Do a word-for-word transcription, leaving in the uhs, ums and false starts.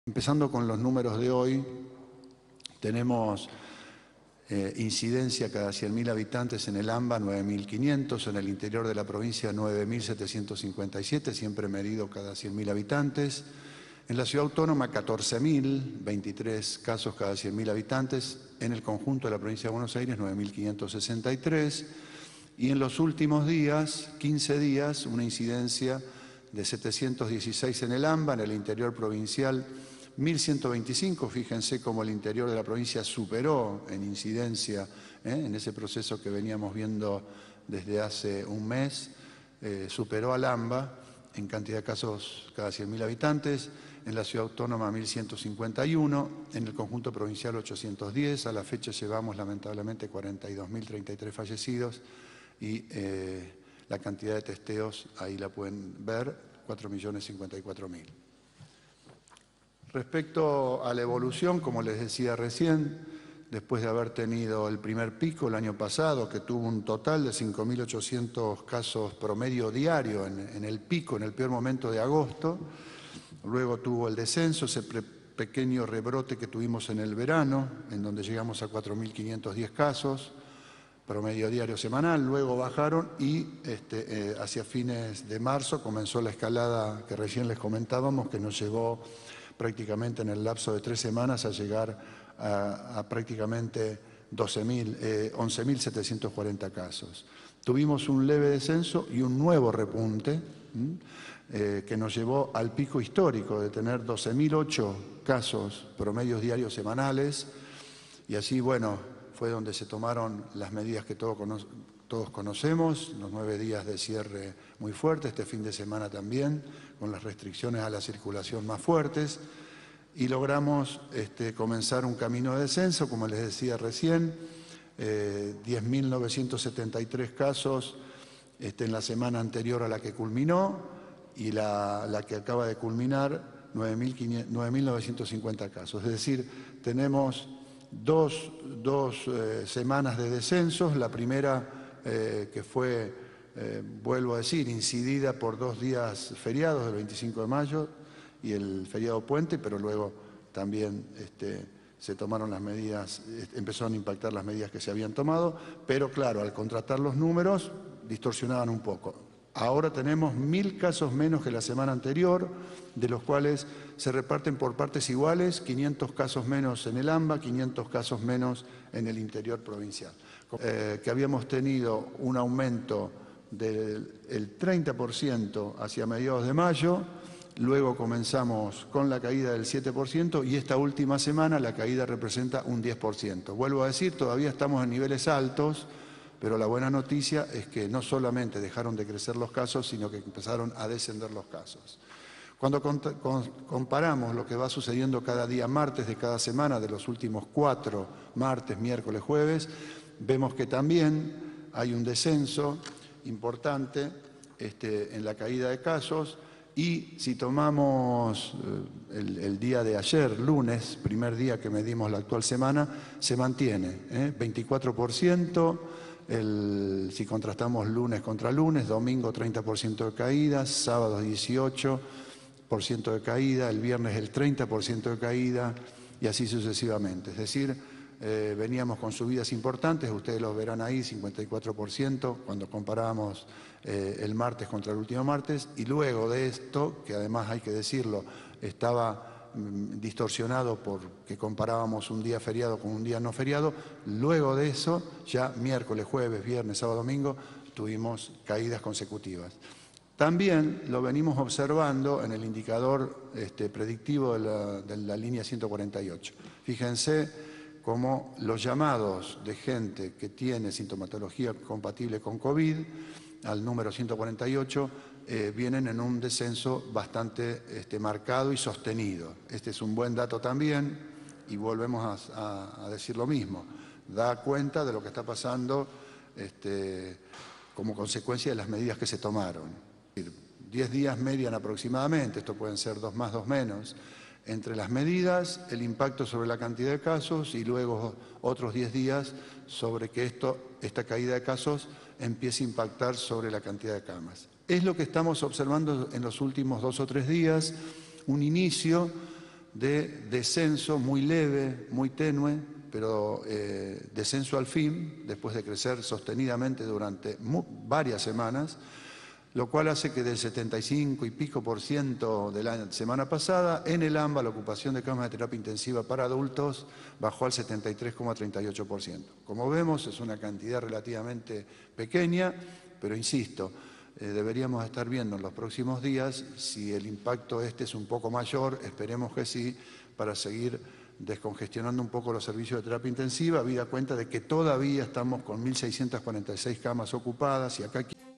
Empezando con los números de hoy, tenemos eh, incidencia cada cien mil habitantes en el AMBA, nueve mil quinientos, en el interior de la provincia nueve mil setecientos cincuenta y siete, siempre medido cada cien mil habitantes. En la ciudad autónoma, catorce mil veintitrés casos cada cien mil habitantes. En el conjunto de la provincia de Buenos Aires, nueve mil quinientos sesenta y tres. Y en los últimos días, quince días, una incidencia de setecientos dieciséis en el AMBA, en el interior provincial, mil ciento veinticinco. Fíjense cómo el interior de la provincia superó en incidencia, ¿eh? en ese proceso que veníamos viendo desde hace un mes, eh, superó al AMBA en cantidad de casos cada cien mil habitantes. En la ciudad autónoma mil ciento cincuenta y uno, en el conjunto provincial ochocientos diez. A la fecha llevamos lamentablemente cuarenta y dos mil treinta y tres fallecidos y eh, la cantidad de testeos, ahí la pueden ver, cuatro millones cincuenta y cuatro mil. Respecto a la evolución, como les decía recién, después de haber tenido el primer pico el año pasado, que tuvo un total de cinco mil ochocientos casos promedio diario en, en el pico, en el peor momento de agosto, luego tuvo el descenso, ese pre pequeño rebrote que tuvimos en el verano, en donde llegamos a cuatro mil quinientos diez casos, promedio diario semanal, luego bajaron y este, eh, hacia fines de marzo comenzó la escalada que recién les comentábamos, que nos llevó prácticamente en el lapso de tres semanas a llegar a, a prácticamente eh, once mil setecientos cuarenta casos. Tuvimos un leve descenso y un nuevo repunte eh, que nos llevó al pico histórico de tener doce mil ocho casos promedios diarios semanales, y así, bueno, fue donde se tomaron las medidas que todos, cono todos conocemos, los nueve días de cierre muy fuerte, este fin de semana también, con las restricciones a la circulación más fuertes, y logramos este, comenzar un camino de descenso, como les decía recién, eh, diez mil novecientos setenta y tres casos este, en la semana anterior a la que culminó, y la, la que acaba de culminar, nueve mil novecientos cincuenta casos. Es decir, tenemos dos, dos eh, semanas de descensos, la primera eh, que fue, eh, vuelvo a decir, incidida por dos días feriados, el veinticinco de mayo y el feriado puente, pero luego también este, se tomaron las medidas, empezaron a impactar las medidas que se habían tomado, pero claro, al contratar los números, distorsionaban un poco. Ahora tenemos mil casos menos que la semana anterior, de los cuales se reparten por partes iguales, quinientos casos menos en el AMBA, quinientos casos menos en el interior provincial. Eh, que habíamos tenido un aumento del treinta por ciento hacia mediados de mayo, luego comenzamos con la caída del siete por ciento y esta última semana la caída representa un diez por ciento. Vuelvo a decir, todavía estamos en niveles altos, pero la buena noticia es que no solamente dejaron de crecer los casos, sino que empezaron a descender los casos. Cuando comparamos lo que va sucediendo cada día martes de cada semana, de los últimos cuatro martes, miércoles, jueves, vemos que también hay un descenso importante este, en la caída de casos, y si tomamos el, el día de ayer, lunes, primer día que medimos la actual semana, se mantiene, ¿eh? veinticuatro por ciento. El, si contrastamos lunes contra lunes, domingo treinta por ciento de caída, sábado dieciocho por ciento de caída, el viernes el treinta por ciento de caída y así sucesivamente. Es decir, eh, veníamos con subidas importantes, ustedes los verán ahí, cincuenta y cuatro por ciento cuando comparábamos eh, el martes contra el último martes, y luego de esto, que además hay que decirlo, estaba distorsionado porque comparábamos un día feriado con un día no feriado, luego de eso, ya miércoles, jueves, viernes, sábado, domingo, tuvimos caídas consecutivas. También lo venimos observando en el indicador este, predictivo de la, de la línea ciento cuarenta y ocho. Fíjense cómo los llamados de gente que tiene sintomatología compatible con COVID, al número ciento cuarenta y ocho, Eh, vienen en un descenso bastante este, marcado y sostenido. Este es un buen dato también, y volvemos a, a, a decir lo mismo. Da cuenta de lo que está pasando este, como consecuencia de las medidas que se tomaron. Diez días median aproximadamente, esto pueden ser dos más, dos menos, entre las medidas, el impacto sobre la cantidad de casos y luego otros diez días sobre que esto, esta caída de casos empiece a impactar sobre la cantidad de camas. Es lo que estamos observando en los últimos dos o tres días, un inicio de descenso muy leve, muy tenue, pero eh, descenso al fin, después de crecer sostenidamente durante varias semanas, lo cual hace que del setenta y cinco y pico por ciento de la semana pasada, en el AMBA la ocupación de camas de terapia intensiva para adultos bajó al setenta y tres coma treinta y ocho por ciento. Como vemos, es una cantidad relativamente pequeña, pero insisto, eh, deberíamos estar viendo en los próximos días si el impacto este es un poco mayor, esperemos que sí, para seguir descongestionando un poco los servicios de terapia intensiva, habida cuenta de que todavía estamos con mil seiscientas cuarenta y seis camas ocupadas y acá...